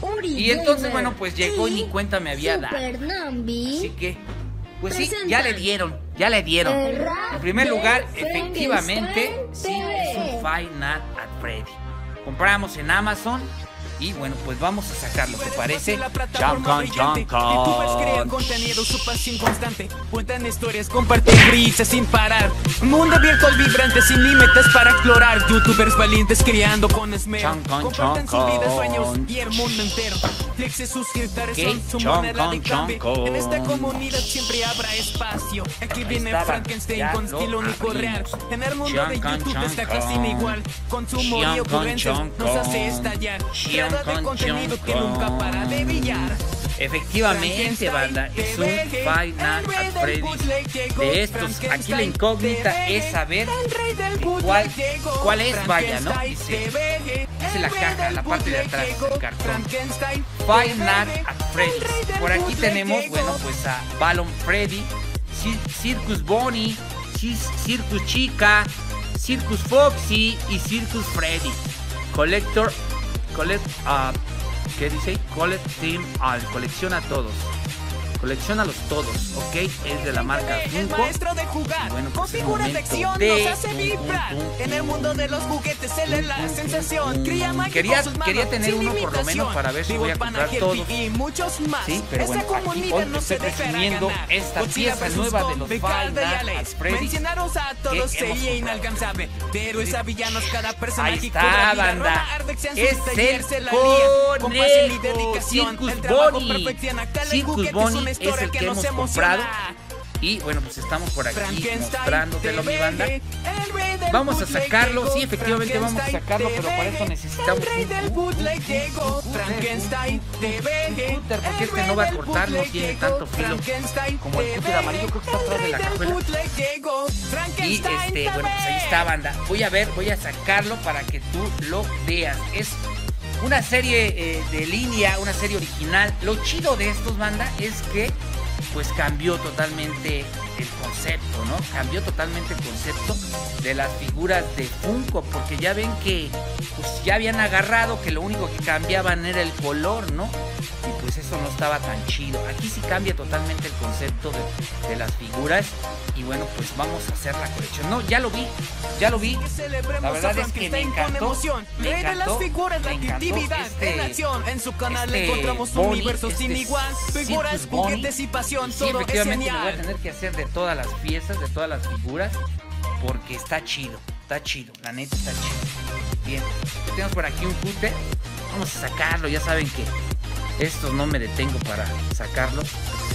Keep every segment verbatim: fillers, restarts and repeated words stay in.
Y entonces, bueno, pues llegó y ni cuenta me había dado. Nambi. Así que, pues sí, ya le dieron, ya le dieron. En primer lugar, efectivamente, sí, es un Five Nights at Freddy. Compramos en Amazon. Y bueno, pues vamos a sacarlo, ¿te parece? Chancon, chancon. YouTubers crean contenido, su pasión constante. Cuentan historias, comparten risas sin parar. Un mundo virtual vibrante sin límites para explorar. Youtubers valientes creando con esmero. Chancon, Comparten su chancon. vida, sueños y el mundo entero. Likes y suscriptores son su Chancon, moneda de cambio. chancon. En esta comunidad siempre habrá espacio. Aquí Ahí viene estaba, Frankenstein ya con lo estilo único abrimos. real. En el mundo de Chancon, YouTube esta chancon. clase inigual. Con su humor y Chancon, ocurrencias nos chancon. hace estallar. Creador de Chancon, contenido que chancon. nunca para de brillar. Efectivamente, banda, es un Five Nights at Freddy's de estos. Aquí la incógnita es saber cuál, cuál es, vaya, ¿no? Dice, dice la caja, la parte de atrás, el cartón. Five Nights at Freddy's. Por aquí tenemos, bueno, pues a Balloon Freddy, Cir- Circus Bonnie, Cis- Circus Chica, Circus Foxy y Circus Freddy. Collector, collect, uh, ¿qué dice? Collect Team, ah, colecciona todos. Colecciónalos todos, ¿ok? Es de la marca El Funko. maestro de jugar, Bueno, con pues es figuras de momento acción de nos hace tum, vibrar. tum, tum, En el mundo de los juguetes se le la sensación. Cría mágico Quería- con sus manos, quería tener sin uno por lo limitación. menos para ver si Vivo voy a el comprar Pana todos. Herbie y muchos más. Sí, pero Esta bueno, aquí comunidad hoy no te se estoy dejará presumiendo ganar. esta Godzilla pieza versus nueva de Kong, los Ricardo Five y Nights Alex. at Freddy's Mencionaros a todos que sería hemos comprado. inalcanzable. Pero es a villanos cada personaje. Ahí que está, cobra vida. banda. Roma Ardex en sus Es talleres el se la lía. Con pasión y conejo. dedicación. Circus El trabajo Bonnie. perfecciona cada Circus juguete, es Bonnie una es historia el que que nos hemos emociona. comprado. Y bueno, pues estamos por aquí Frankenstein, mostrándotelo, mi banda. el rey del Vamos a bootleg sacarlo, llegó. sí, efectivamente vamos a Frankenstein, sacarlo, pero para T V esto G. necesitamos El rey un- del un- bootleg un- llegó. un- un- Frankenstein, un- T V G. un cúter, porque El este rey no va a del cortar, no bootleg tiene llegó. tanto filo Frankenstein, como el cúter amarillo, creo que está el atrás de rey la del cajuela. bootleg llegó. Y Frankenstein, este, bueno, pues ahí está, banda. Voy a ver, voy a sacarlo para que tú lo veas. Es una serie eh, de línea, una serie original. Lo chido de estos, banda, es que pues cambió totalmente el concepto, ¿no? Cambió totalmente el concepto de las figuras de Funko, porque ya ven que pues ya habían agarrado que lo único que cambiaban era el color, ¿no? Y pues eso no estaba tan chido. Aquí sí cambia totalmente el concepto de, de las figuras. Y bueno, pues vamos a hacer la colección. No, ya lo vi, ya lo vi. La verdad es que me encantó. Me Rey de las encantó, figuras, la me encantó creatividad este- en acción. En su canal este encontramos Bonnie, universos sin este igual. Figuras, Circus Bonnie. juguetes y pasión, Sí, todo es efectivamente me voy a genial. tener que hacer de todas las piezas, de todas las figuras, porque está chido, está chido, la neta está chido. Bien, tenemos por aquí un cúter, vamos a sacarlo, ya saben que estos no me detengo para sacarlos,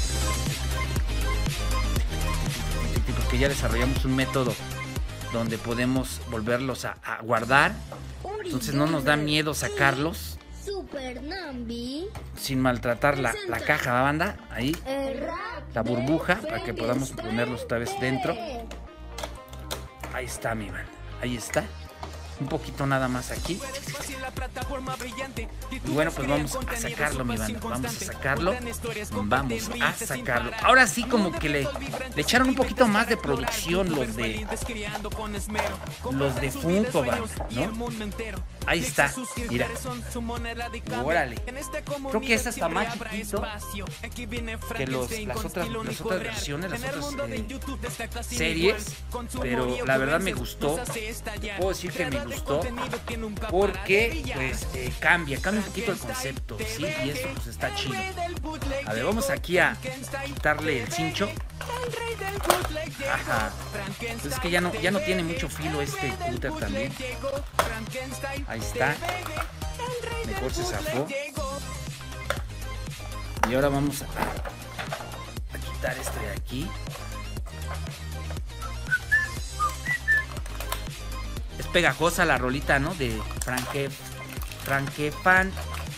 porque ya desarrollamos un método donde podemos volverlos a, a guardar, entonces no nos da miedo sacarlos Super Nambi. sin maltratar la, la caja, ¿va, banda? Ahí. El rap La burbuja de para que podamos Frankenstein ponerlos otra vez dentro. T V. Ahí está, mi man. Ahí está. Un poquito nada más aquí. Y bueno, pues vamos a sacarlo, mi banda. Vamos a sacarlo. Vamos a sacarlo. Ahora sí como que le, le echaron un poquito más de producción los de los de Funko, banda, ¿no? Ahí está. Mira. Órale. Creo que este está más chiquito que los, las, otras, las otras versiones, las otras eh, series. Pero la verdad me gustó. Puedo decir que me gustó porque pues eh, cambia, cambia un poquito el concepto, ¿sí? Y esto pues está chido. A ver, vamos aquí a quitarle el cincho. Ajá. Pues es que ya no, ya no tiene mucho filo este cúter también. Ahí está. Mejor se zafó. Y ahora vamos a, a quitar este de aquí. Es pegajosa la rolita, ¿no? De Franke, Frankepan.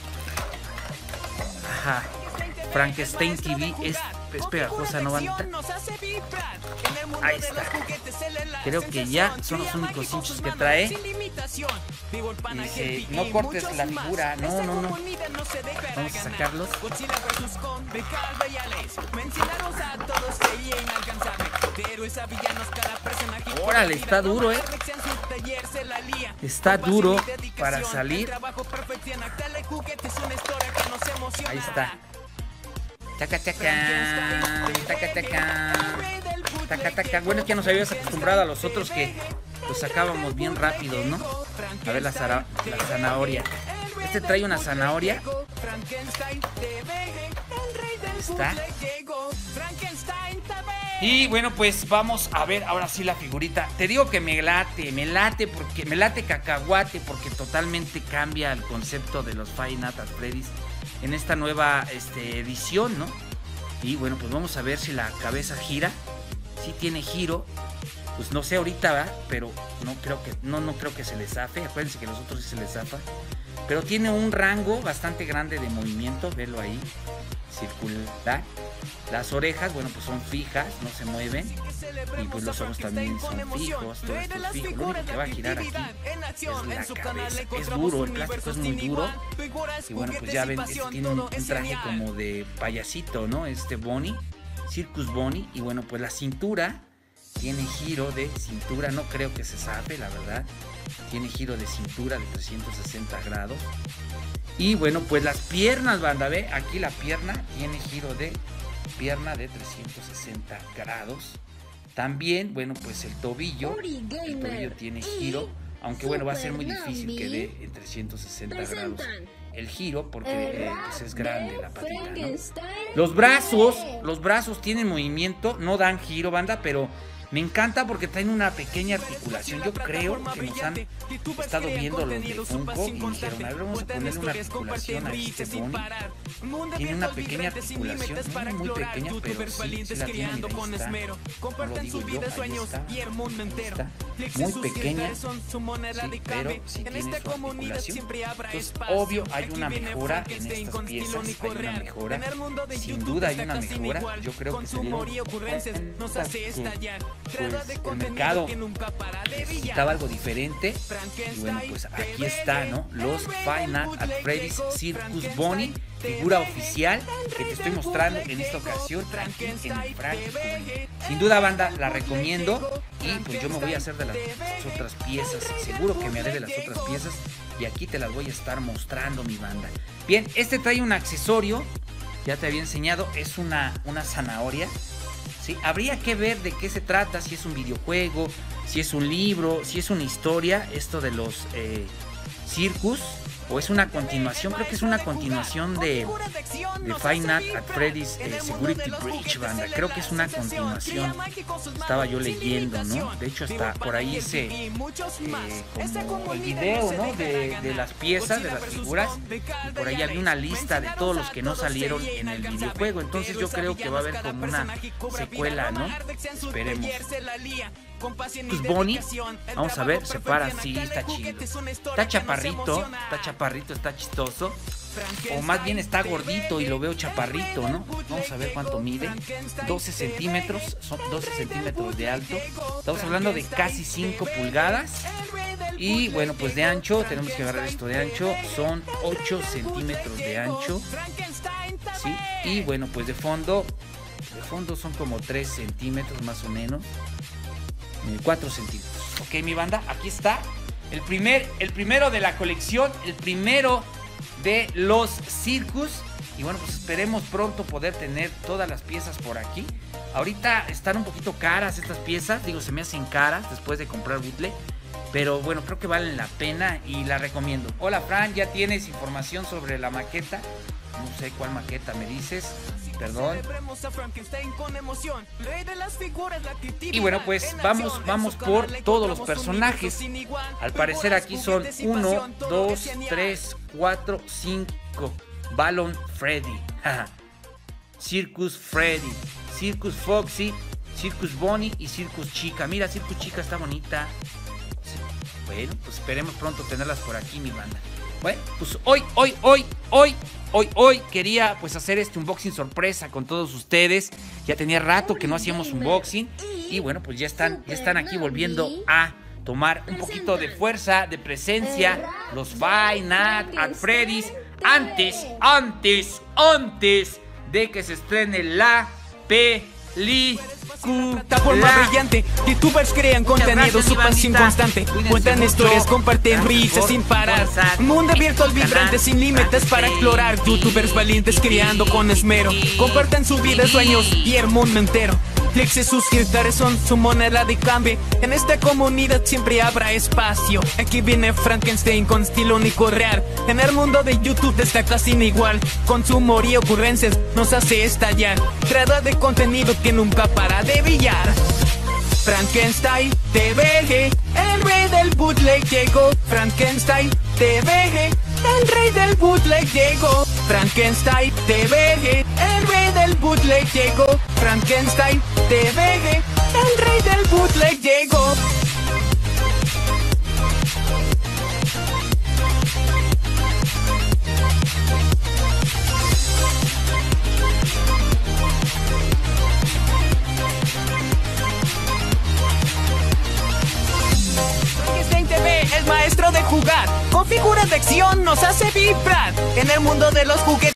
Ajá. Frankenstein T V es, es pegajosa, ¿no, bandita? Ahí está. Creo que ya son los únicos cinchos que trae. Y dice, no cortes la figura. No, no, no. Vamos a sacarlos. Órale, está duro, ¿eh? Está duro para salir. Ahí está. Taca, taca, taca, taca, taca, taca. Bueno, es que ya nos habíamos acostumbrado a los otros que los sacábamos bien rápido, ¿no? A ver la, zara, la zanahoria. Este trae una zanahoria. Ahí está. Y bueno, pues vamos a ver ahora sí la figurita. Te digo que me late, me late porque me late cacahuate porque totalmente cambia el concepto de los Five Nights at Freddy's en esta nueva este, edición, ¿no? Y bueno, pues vamos a ver si la cabeza gira. Si tiene giro. Pues no sé ahorita, ¿verdad? Pero no creo que no no creo que se le zafe. Acuérdense que los otros sí se les zafa. Pero tiene un rango bastante grande de movimiento. Velo ahí. Circular. Las orejas, bueno, pues son fijas, no se mueven. Y pues los ojos también son fijos, todo esto es fijo. Lo único que va a girar aquí es la cabeza. Es duro, el plástico es muy duro. Y bueno, pues ya ven, es, tiene un, un traje como de payasito, ¿no? Este Bonnie, Circus Bonnie. Y bueno, pues la cintura tiene giro de cintura, no creo que se zafe, la verdad. Tiene giro de cintura de trescientos sesenta grados. Y bueno, pues las piernas, banda, ve, aquí la pierna tiene giro de pierna de trescientos sesenta grados. También, bueno, pues el tobillo, el tobillo tiene giro, aunque bueno, va a ser muy difícil que dé en trescientos sesenta grados el giro porque eh, pues es grande la patita, ¿no? Los brazos, los brazos tienen movimiento, no dan giro, banda, pero me encanta porque traen una pequeña articulación. Yo creo que nos han estado viendo los de Funko y dijeron, a ver, vamos a ponerle una articulación a este Bonnie. Tiene una pequeña articulación, no muy pequeña, pero sí, sí la tiene. Mira, ahí está. No lo digo yo, ahí está. Ahí está. Muy pequeña, sí, pero sí tiene su articulación. Entonces, obvio, hay una mejora en estas piezas, hay una mejora. Sin duda hay una mejora. Yo creo que se dieron pues el mercado necesitaba algo diferente. Y bueno, pues aquí está, ¿no? Los Five Nights at Freddy's Circus Bonnie, figura oficial que te estoy mostrando en esta ocasión aquí en el Frank. Sin duda, banda, la recomiendo. Y pues yo me voy a hacer de las otras piezas. Seguro que me haré de las otras piezas. Y aquí te las voy a estar mostrando, mi banda. Bien, este trae un accesorio. Ya te había enseñado. Es una, una zanahoria. ¿Sí? Habría que ver de qué se trata, si es un videojuego, si es un libro, si es una historia, esto de los eh, Circus, o es una continuación. Creo que es una continuación de, de Five Nights at Freddy's eh, Security Breach, banda. Creo que es una continuación. Estaba yo leyendo, ¿no? De hecho, hasta por ahí hice eh, como el video, ¿no? De, de las piezas, de las figuras. Y por ahí había una lista de todos los que no salieron en el videojuego. Entonces yo creo que va a haber como una secuela, ¿no? Esperemos. Pues Bonnie, vamos a ver, se para, sí, está chido. Está chaparrito, está chaparrito, está chistoso. O más bien está gordito y lo veo chaparrito, ¿no? Vamos a ver cuánto mide. doce centímetros, son doce centímetros de alto. Estamos hablando de casi cinco pulgadas. Y bueno, pues de ancho, tenemos que agarrar esto de ancho. Son ocho centímetros de ancho. ¿Sí? Y bueno, pues de fondo, de fondo son como tres centímetros más o menos. cuatro centímetros. Ok, mi banda, aquí está el primer, el primero de la colección, el primero de los Circus. Y bueno, pues esperemos pronto poder tener todas las piezas por aquí. Ahorita están un poquito caras estas piezas, digo, se me hacen caras después de comprar bootleg, pero bueno, creo que valen la pena y la recomiendo. Hola Fran, ¿ya tienes información sobre la maqueta? No sé cuál maqueta me dices, perdón. Y bueno, pues vamos, vamos por todos los personajes. Al parecer aquí son uno, dos, tres, cuatro, cinco. Balloon Freddy, Circus Freddy, Circus Foxy, Circus Bonnie y Circus Chica. Mira, Circus Chica está bonita. Bueno, pues esperemos pronto tenerlas por aquí, mi banda. Bueno, pues hoy, hoy, hoy, hoy, hoy, hoy quería pues hacer este unboxing sorpresa con todos ustedes. Ya tenía rato que no hacíamos unboxing y bueno, pues ya están, ya están aquí volviendo a tomar un poquito de fuerza, de presencia, los Five Nights at Freddy's. Antes, antes, antes de que se estrene la Plataforma brillante, youtubers crean contenido, su pasión constante. Cuentan historias, comparten risas sin parar. Mundo virtual vibrante, sin límites para explorar. Youtubers valientes creando con esmero. Comparten su vida, sueños y el mundo entero. Clics y suscriptores son su moneda de cambio. En esta comunidad siempre habrá espacio. Aquí viene Frankenstein con estilo único real. En el mundo de YouTube destaca sin igual. Con su humor y ocurrencias nos hace estallar. Creador de contenido que nunca para de brillar. Frankenstein T V, el rey del bootleg llegó. Frankenstein T V, el rey del bootleg llegó. Frankenstein T V, el rey del bootleg llegó. Frankenstein T V, el rey del bootleg llegó. Frankenstein T V es maestro de jugar. Con figuras de acción nos hace vibrar. En el mundo de los juguetes